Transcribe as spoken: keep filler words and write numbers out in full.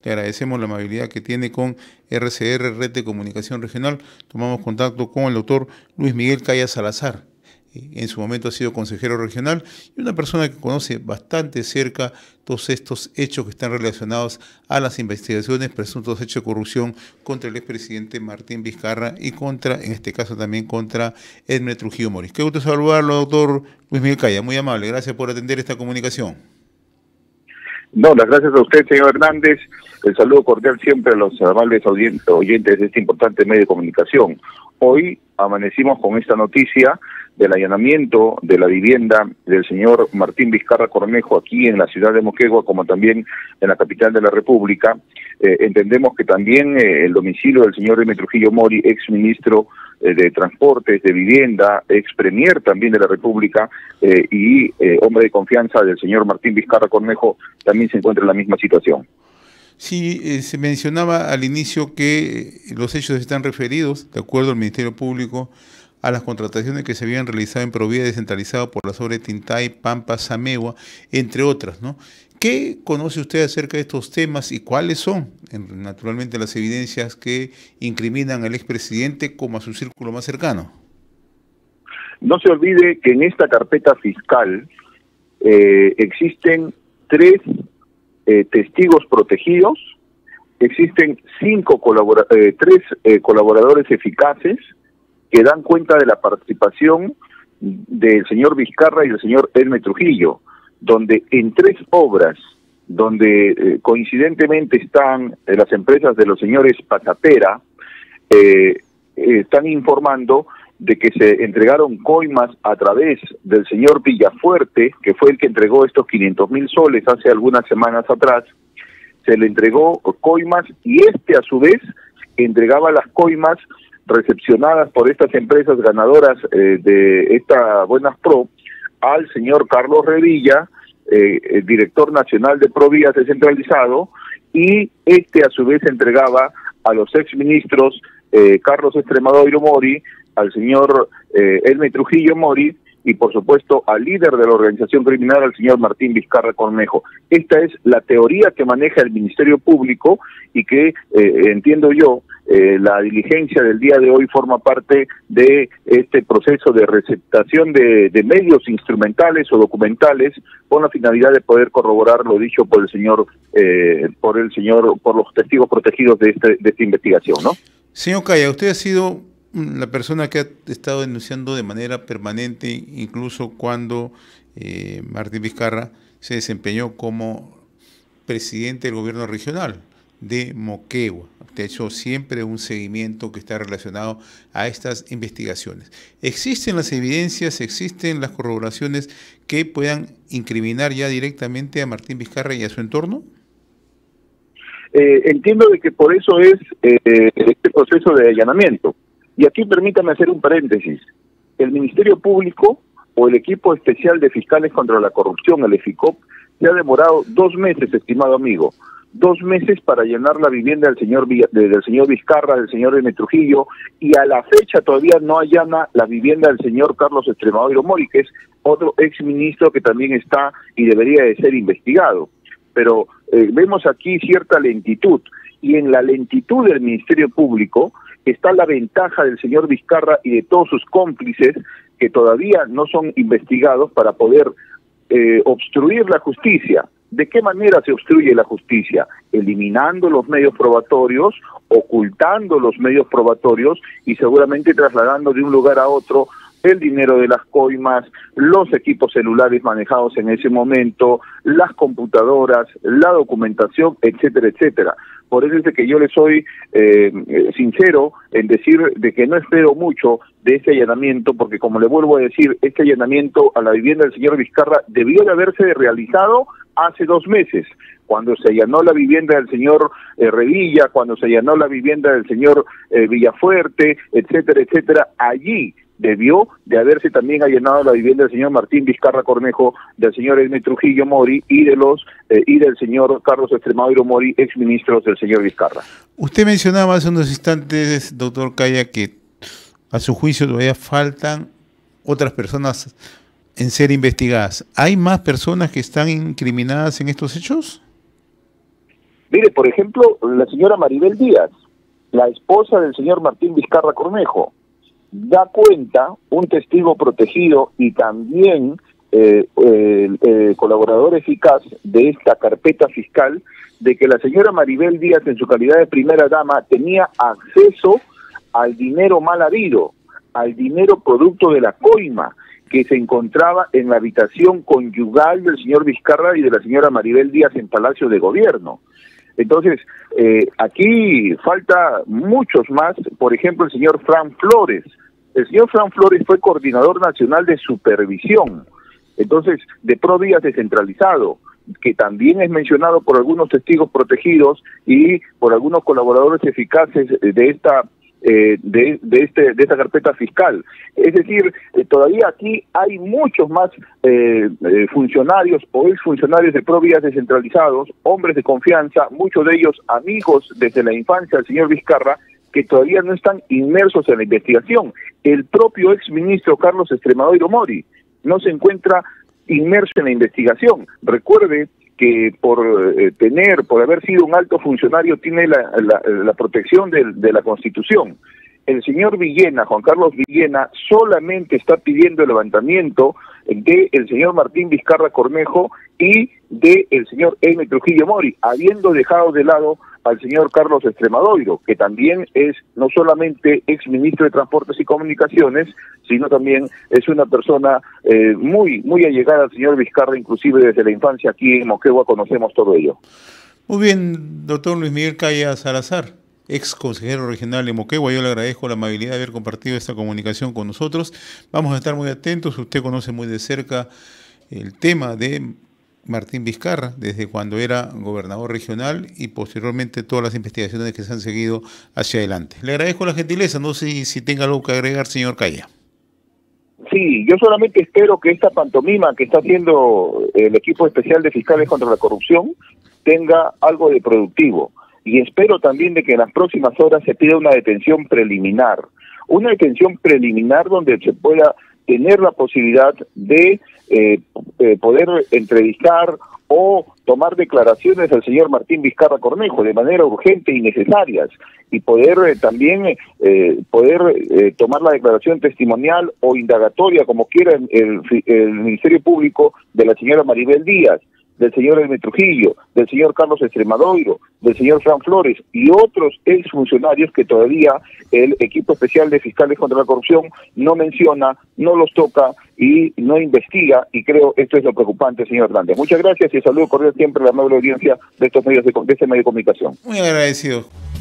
Le agradecemos la amabilidad que tiene con R C R, Red de Comunicación Regional. Tomamos contacto con el doctor Luis Miguel Caya Salazar. En su momento ha sido consejero regional y una persona que conoce bastante cerca todos estos hechos que están relacionados a las investigaciones, presuntos hechos de corrupción contra el expresidente Martín Vizcarra y contra, en este caso también contra Edme Trujillo Mori. Qué gusto saludarlo, doctor Luis Miguel Caya, muy amable, gracias por atender esta comunicación. No, las gracias a usted, señor Hernández. El saludo cordial siempre a los amables oyentes de este importante medio de comunicación. Hoy amanecimos con esta noticia del allanamiento de la vivienda del señor Martín Vizcarra Cornejo aquí en la ciudad de Moquegua, como también en la capital de la República. Eh, entendemos que también eh, el domicilio del señor Edme Trujillo Mori, ex ministro eh, de Transportes, de Vivienda, ex premier también de la República eh, y eh, hombre de confianza del señor Martín Vizcarra Cornejo, también se encuentra en la misma situación. Sí, eh, se mencionaba al inicio que los hechos están referidos, de acuerdo al Ministerio Público, a las contrataciones que se habían realizado en Provida descentralizado por las obras de Tintay, Pampa, Samegua, entre otras, ¿no? ¿Qué conoce usted acerca de estos temas y cuáles son, naturalmente, las evidencias que incriminan al expresidente como a su círculo más cercano? No se olvide que en esta carpeta fiscal eh, existen tres eh, testigos protegidos, existen cinco colabora eh, tres eh, colaboradores eficaces que dan cuenta de la participación del señor Vizcarra y del señor Edme Trujillo, donde en tres obras, donde eh, coincidentemente están eh, las empresas de los señores Patapera, eh, eh, están informando de que se entregaron coimas a través del señor Villafuerte, que fue el que entregó estos quinientos mil soles hace algunas semanas atrás. Se le entregó coimas y este a su vez entregaba las coimas recepcionadas por estas empresas ganadoras eh, de esta Buenas Pro al señor Carlos Revilla, eh, el director nacional de Provías descentralizado, y este a su vez entregaba a los exministros eh, Carlos Extremadoiro Mori, al señor eh, Edme Trujillo Mori y por supuesto al líder de la organización criminal, al señor Martín Vizcarra Cornejo. Esta es la teoría que maneja el Ministerio Público y que eh, entiendo yo, Eh, la diligencia del día de hoy forma parte de este proceso de receptación de, de medios instrumentales o documentales con la finalidad de poder corroborar lo dicho por el señor, eh, por el señor, por los testigos protegidos de, este, de esta investigación, ¿no? Señor Caya, usted ha sido la persona que ha estado denunciando de manera permanente, incluso cuando eh, Martín Vizcarra se desempeñó como presidente del gobierno regional de Moquegua. Usted ha hecho siempre un seguimiento que está relacionado a estas investigaciones. ¿Existen las evidencias, existen las corroboraciones que puedan incriminar ya directamente a Martín Vizcarra y a su entorno? Eh, entiendo de que por eso es eh, este proceso de allanamiento. Y aquí permítame hacer un paréntesis. El Ministerio Público o el Equipo Especial de Fiscales contra la Corrupción, el EFICOP, se ha demorado dos meses, estimado amigo, dos meses para llenar la vivienda del señor Villa, de, del señor Vizcarra, del señor Edme Trujillo, y a la fecha todavía no allana la vivienda del señor Carlos Extremadoiro Mori, que es otro exministro que también está y debería de ser investigado. Pero eh, vemos aquí cierta lentitud, y en la lentitud del Ministerio Público está la ventaja del señor Vizcarra y de todos sus cómplices que todavía no son investigados para poder eh, obstruir la justicia. ¿De qué manera se obstruye la justicia? Eliminando los medios probatorios, ocultando los medios probatorios y seguramente trasladando de un lugar a otro el dinero de las coimas, los equipos celulares manejados en ese momento, las computadoras, la documentación, etcétera, etcétera. Por eso es de que yo le soy eh, sincero en decir de que no espero mucho de este allanamiento, porque como le vuelvo a decir, este allanamiento a la vivienda del señor Vizcarra debió de haberse realizado hace dos meses, cuando se allanó la vivienda del señor eh, Revilla, cuando se allanó la vivienda del señor eh, Villafuerte, etcétera, etcétera. Allí debió de haberse también allanado la vivienda del señor Martín Vizcarra Cornejo, del señor Edme Trujillo Mori y de los eh, y del señor Carlos Extremadoiro Mori, exministros del señor Vizcarra. Usted mencionaba hace unos instantes, doctor Caya, que a su juicio todavía faltan otras personas en ser investigadas. ¿Hay más personas que están incriminadas en estos hechos? Mire, por ejemplo, la señora Maribel Díaz, la esposa del señor Martín Vizcarra Cornejo, da cuenta, un testigo protegido y también eh, eh, eh, colaborador eficaz de esta carpeta fiscal, de que la señora Maribel Díaz, en su calidad de primera dama, tenía acceso al dinero mal habido, al dinero producto de la coima, que se encontraba en la habitación conyugal del señor Vizcarra y de la señora Maribel Díaz en Palacio de Gobierno. Entonces, eh, aquí falta muchos más, por ejemplo, el señor Fran Flores. El señor Fran Flores fue coordinador nacional de supervisión, entonces, de Provías descentralizado, que también es mencionado por algunos testigos protegidos y por algunos colaboradores eficaces de esta eh, de, de este de esta carpeta fiscal. Es decir, eh, todavía aquí hay muchos más eh, eh, funcionarios o exfuncionarios de Provías descentralizados, hombres de confianza, muchos de ellos amigos desde la infancia del señor Vizcarra, que todavía no están inmersos en la investigación. El propio exministro Carlos Extremadoiro Mori no se encuentra inmerso en la investigación. Recuerde que por eh, tener, por haber sido un alto funcionario, tiene la, la, la protección de, de la Constitución. El señor Villena, Juan Carlos Villena, solamente está pidiendo el levantamiento de el señor Martín Vizcarra Cornejo y de el señor Eime Trujillo Mori, habiendo dejado de lado al señor Carlos Extremadoiro, que también es no solamente ex ministro de Transportes y Comunicaciones, sino también es una persona eh, muy muy allegada al señor Vizcarra, inclusive desde la infancia aquí en Moquegua conocemos todo ello. Muy bien, doctor Luis Miguel Caya Salazar, ex consejero regional de Moquegua, yo le agradezco la amabilidad de haber compartido esta comunicación con nosotros. Vamos a estar muy atentos, usted conoce muy de cerca el tema de Martín Vizcarra, desde cuando era gobernador regional y posteriormente todas las investigaciones que se han seguido hacia adelante. Le agradezco la gentileza, no sé si, si tenga algo que agregar, señor Caya. Sí, yo solamente espero que esta pantomima que está haciendo el equipo especial de fiscales contra la corrupción tenga algo de productivo. Y espero también de que en las próximas horas se pida una detención preliminar, una detención preliminar donde se pueda tener la posibilidad de eh, eh, poder entrevistar o tomar declaraciones al señor Martín Vizcarra Cornejo de manera urgente y necesarias, y poder eh, también eh, poder eh, tomar la declaración testimonial o indagatoria, como quiera el, el Ministerio Público, de la señora Maribel Díaz, del señor Eime Trujillo, del señor Carlos Extremadoiro, del señor Fran Flores y otros exfuncionarios que todavía el equipo especial de fiscales contra la corrupción no menciona, no los toca y no investiga, y creo esto es lo preocupante, señor Hernández. Muchas gracias y saludo cordial siempre a la amable audiencia de estos medios de, de este medio de comunicación. Muy agradecido.